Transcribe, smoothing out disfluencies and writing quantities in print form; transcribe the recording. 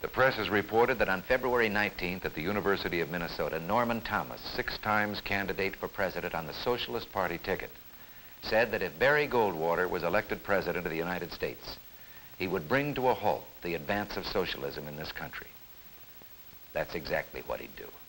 The press has reported that on February 19th at the University of Minnesota, Norman Thomas, 6 times candidate for president on the Socialist Party ticket, said that if Barry Goldwater was elected president of the United States, he would bring to a halt the advance of socialism in this country. That's exactly what he'd do.